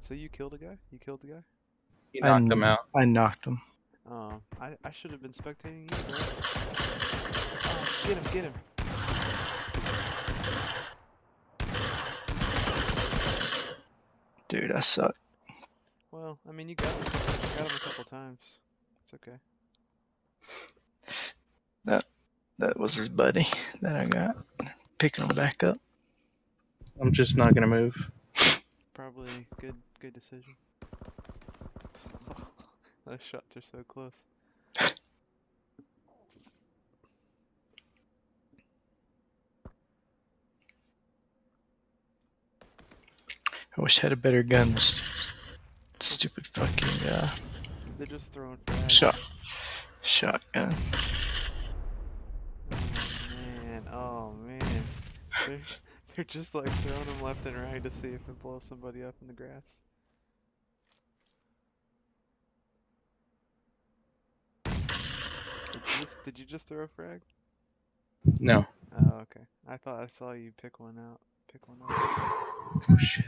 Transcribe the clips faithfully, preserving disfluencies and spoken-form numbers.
So you killed a guy? You killed the guy? You I, knocked kn- him out. I knocked him. Oh, I I should have been spectating you, bro. Oh, get him, get him. Dude, I suck. Well, I mean, you got him, you got him a couple times. It's okay. That that was his buddy that I got. Picking him back up. I'm just not gonna move. Probably good good decision. Those shots are so close. I wish I had a better gun. This stupid fucking uh, They're just throwing frags. shot shotgun. Oh man, oh man. They're, they're just like throwing them left and right to see if it blows somebody up in the grass. Did you just, did you just throw a frag? No. Oh, okay. I thought I saw you pick one out. Pick one up. Oh shit.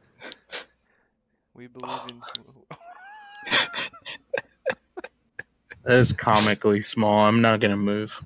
We believe in. That is comically small. I'm not gonna move.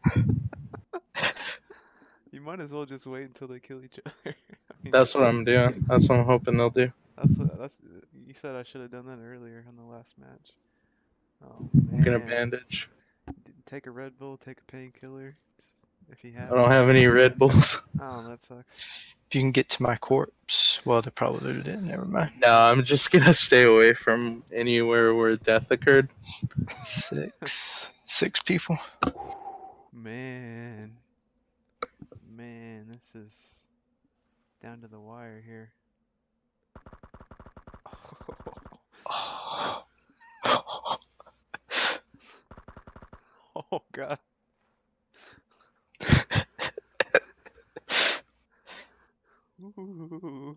You might as well just wait until they kill each other. I mean, That's what I'm doing. That's what I'm hoping they'll do. That's what. That's. You said I should have done that earlier on the last match. Oh I'm gonna man. bandage. D- Take a Red Bull. Take a painkiller. If you have. I don't have any Red Bulls. Oh, that sucks. If you can get to my corpse, well, they probably looted it. Never mind. No, I'm just gonna stay away from anywhere where death occurred. Six, six people. Man. Man, this is down to the wire here. Oh god. Ooh.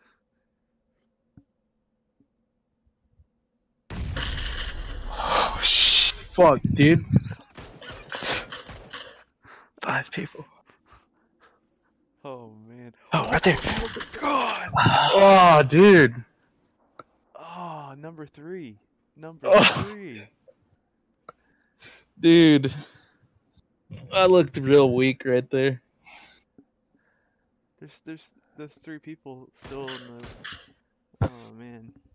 Oh shit! Fuck, dude. Five people. Oh man. Oh, right there. Oh god. Oh, dude. Oh, number three. Number Oh. three. Dude. I looked real weak right there. There's there's there's three people still in the. Oh man.